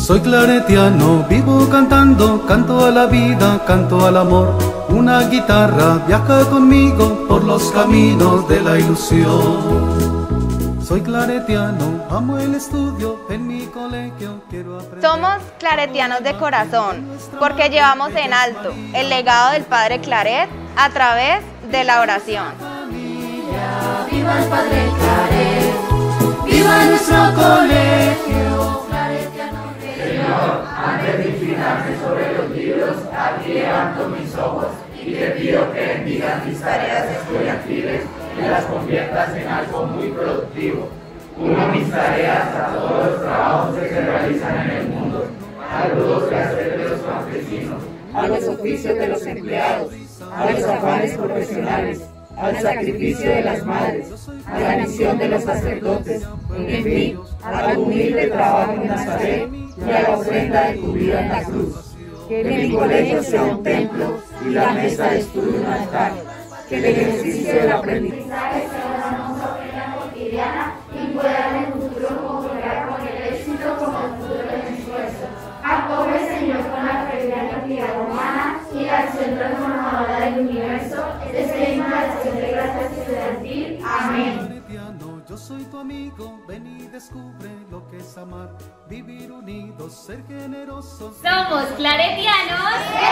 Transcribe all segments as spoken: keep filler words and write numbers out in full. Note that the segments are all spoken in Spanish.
Soy claretiano, vivo cantando, canto a la vida, canto al amor. Una guitarra viaja conmigo por los caminos de la ilusión. Soy claretiano, amo el estudio, en mi colegio quiero aprender. Somos claretianos de corazón, porque llevamos en alto el legado del Padre Claret a través de la oración. Viva el Padre Claret, viva nuestro colegio claretiano. Señor, antes de inclinarme sobre los libros, a ti levanto mis ojos y te pido que bendigas mis tareas estudiantiles y las conviertas en algo muy productivo. Uno mis tareas a todos los trabajos que se realizan en el mundo, a los quehaceres de los campesinos, a los oficios de los empleados, a los afanes profesionales, al sacrificio de las madres, a la misión de los sacerdotes, en fin, a tu humilde trabajo en Nazaret y a la ofrenda de tu vida en la cruz. Que mi colegio sea un templo y la mesa de estudio un altar. Que el ejercicio del aprendizaje sea una hermosa ofrenda cotidiana y pueda en el futuro congregar con el éxito como el futuro del esfuerzo. Acoge, Señor, con la fervida actividad humana y la acción transformadora del universo, esta digna acción de gracias estudiantil. Amén. Yo soy tu amigo, ven y descubre lo que es amar, vivir unidos, ser generosos. Somos claretianos de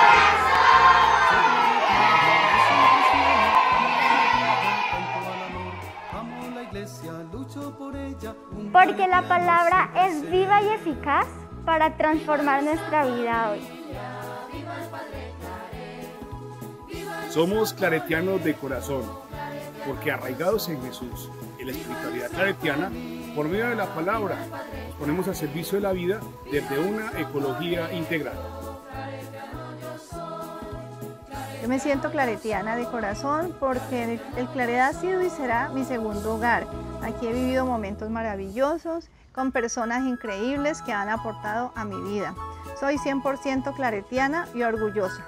corazón. Porque la palabra es viva y eficaz para transformar nuestra vida hoy. Somos claretianos de corazón, porque arraigados en Jesús, en la espiritualidad claretiana, por medio de la palabra, nos ponemos al servicio de la vida desde una ecología integral. Yo me siento claretiana de corazón porque el Claret ha sido y será mi segundo hogar. Aquí he vivido momentos maravillosos con personas increíbles que han aportado a mi vida. Soy cien por ciento claretiana y orgullosa.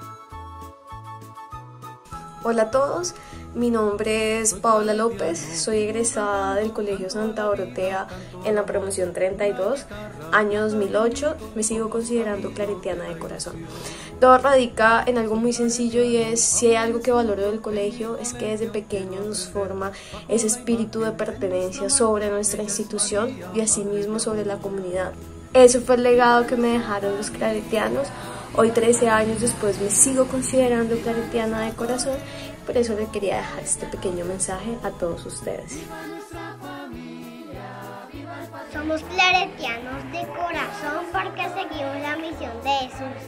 Hola a todos, mi nombre es Paola López, soy egresada del Colegio Santa Dorotea en la promoción treinta y dos, año dos mil ocho, me sigo considerando claretiana de corazón. Todo radica en algo muy sencillo y es, si hay algo que valoro del colegio, es que desde pequeños nos forma ese espíritu de pertenencia sobre nuestra institución y asimismo sobre la comunidad. Ese fue el legado que me dejaron los claretianos. Hoy, trece años después, me sigo considerando claretiana de corazón, por eso le quería dejar este pequeño mensaje a todos ustedes. Somos claretianos de corazón porque seguimos la misión de Jesús.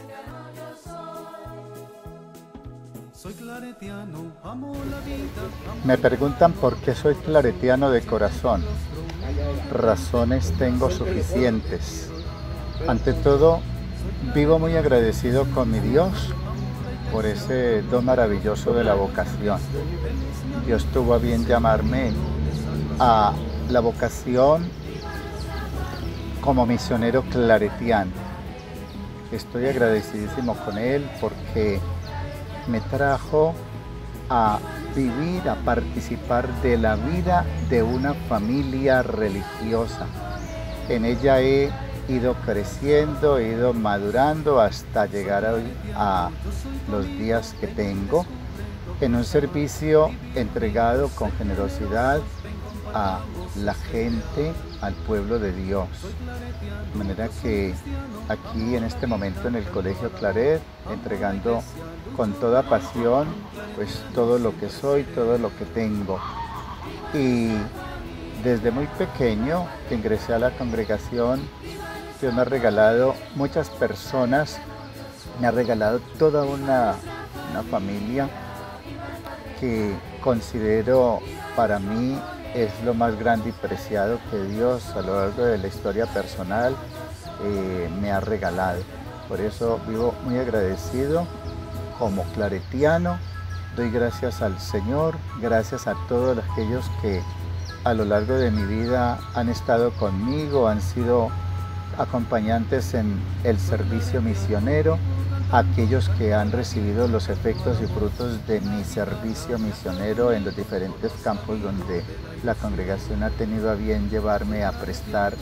Soy claretiano, amo la vida. Me preguntan por qué soy claretiano de corazón. Razones tengo suficientes. Ante todo, vivo muy agradecido con mi Dios por ese don maravilloso de la vocación. Dios tuvo a bien llamarme a la vocación como misionero claretiano. Estoy agradecidísimo con Él porque me trajo a vivir, a participar de la vida de una familia religiosa. En ella he ido creciendo, he ido madurando hasta llegar hoy a los días que tengo en un servicio entregado con generosidad a la gente, al pueblo de Dios. De manera que aquí en este momento en el Colegio Claret, entregando con toda pasión pues todo lo que soy, todo lo que tengo. Y desde muy pequeño que ingresé a la congregación, Dios me ha regalado muchas personas, me ha regalado toda una, una familia que considero para mí es lo más grande y preciado que Dios a lo largo de la historia personal eh, me ha regalado. Por eso vivo muy agradecido como claretiano, doy gracias al Señor, gracias a todos aquellos que a lo largo de mi vida han estado conmigo, han sido acompañantes en el servicio misionero, aquellos que han recibido los efectos y frutos de mi servicio misionero en los diferentes campos donde la congregación ha tenido a bien llevarme a prestar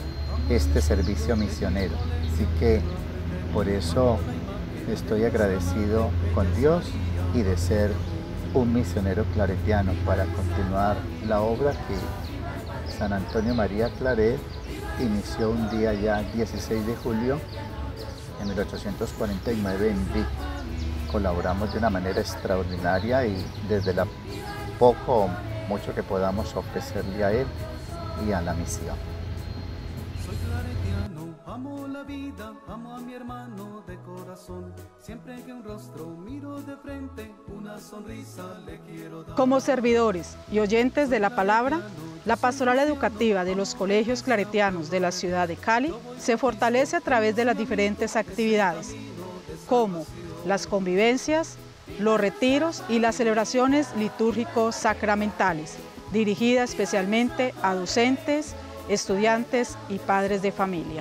este servicio misionero. Así que por eso estoy agradecido con Dios y de ser un misionero claretiano para continuar la obra que San Antonio María Claret inició un día ya dieciséis de julio en mil ochocientos cuarenta y nueve en Vic. Colaboramos de una manera extraordinaria y desde la poco o mucho que podamos ofrecerle a él y a la misión. Soy claretiano, amo la vida, amo a mi hermano de corazón. Siempre que un rostro miro de frente, una sonrisa le quiero dar. Como servidores y oyentes de la palabra, la pastoral educativa de los colegios claretianos de la ciudad de Cali se fortalece a través de las diferentes actividades, como las convivencias, los retiros y las celebraciones litúrgicos sacramentales, dirigida especialmente a docentes, estudiantes y padres de familia.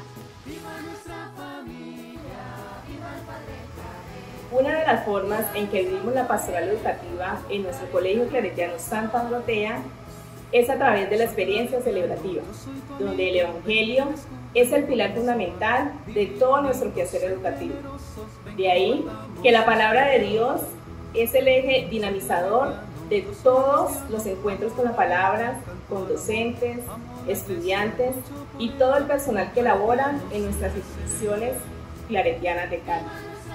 Una de las formas en que vivimos la pastoral educativa en nuestro colegio claretiano Santa Dorotea es a través de la experiencia celebrativa, donde el Evangelio es el pilar fundamental de todo nuestro quehacer educativo. De ahí que la palabra de Dios es el eje dinamizador de todos los encuentros con la palabra, con docentes, estudiantes y todo el personal que labora en nuestras instituciones claretianas de Cali.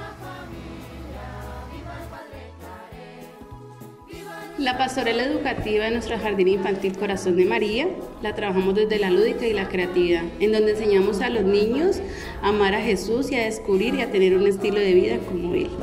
La pastoral educativa de nuestro Jardín Infantil Corazón de María la trabajamos desde la lúdica y la creatividad, en donde enseñamos a los niños a amar a Jesús y a descubrir y a tener un estilo de vida como Él.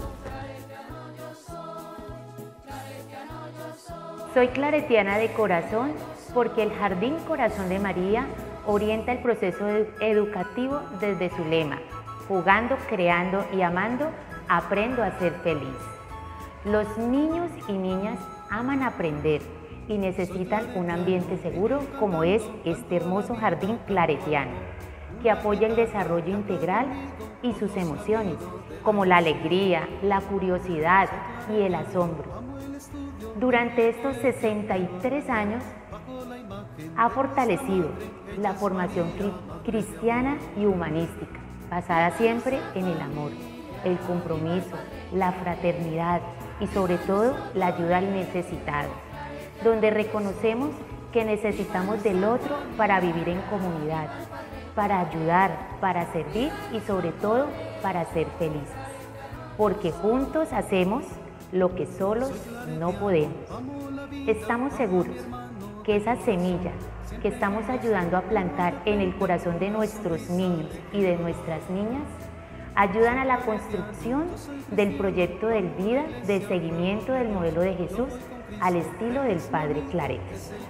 Soy claretiana de corazón porque el Jardín Corazón de María orienta el proceso educativo desde su lema: jugando, creando y amando, aprendo a ser feliz. Los niños y niñas aman aprender y necesitan un ambiente seguro como es este hermoso jardín claretiano, que apoya el desarrollo integral y sus emociones, como la alegría, la curiosidad y el asombro. Durante estos sesenta y tres años ha fortalecido la formación cristiana y humanística, basada siempre en el amor, el compromiso, la fraternidad y sobre todo la ayuda al necesitado, donde reconocemos que necesitamos del otro para vivir en comunidad, para ayudar, para servir y sobre todo para ser felices, porque juntos hacemos lo que solos no podemos. Estamos seguros que esa semilla que estamos ayudando a plantar en el corazón de nuestros niños y de nuestras niñas ayudan a la construcción del proyecto de vida de seguimiento del modelo de Jesús al estilo del Padre Claret.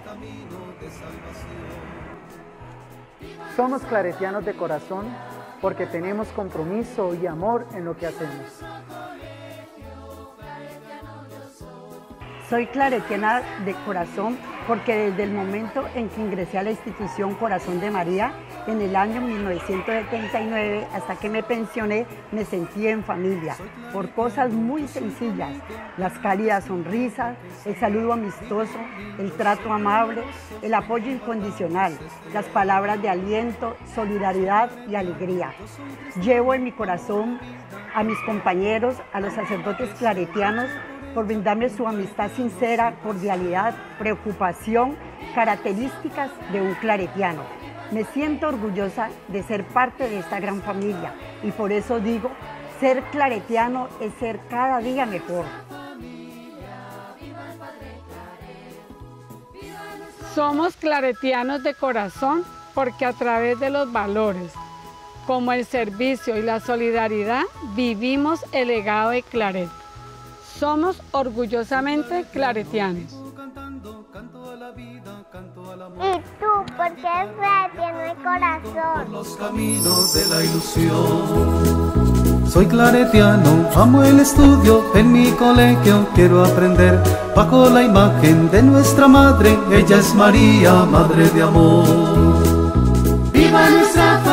Somos claretianos de corazón porque tenemos compromiso y amor en lo que hacemos. Soy claretiana de corazón porque desde el momento en que ingresé a la institución Corazón de María, en el año mil novecientos setenta y nueve, hasta que me pensioné, me sentí en familia, por cosas muy sencillas: las cálidas sonrisas, el saludo amistoso, el trato amable, el apoyo incondicional, las palabras de aliento, solidaridad y alegría. Llevo en mi corazón a mis compañeros, a los sacerdotes claretianos, por brindarme su amistad sincera, cordialidad, preocupación, características de un claretiano. Me siento orgullosa de ser parte de esta gran familia y por eso digo, ser claretiano es ser cada día mejor. Somos claretianos de corazón porque a través de los valores, como el servicio y la solidaridad, vivimos el legado de Claret. Somos orgullosamente claretianos. ¿Y tú por qué eres claretiano de corazón? Por los caminos de la ilusión. Soy claretiano, amo el estudio, en mi colegio quiero aprender. Bajo la imagen de nuestra madre, ella es María, madre de amor. ¡Viva nuestra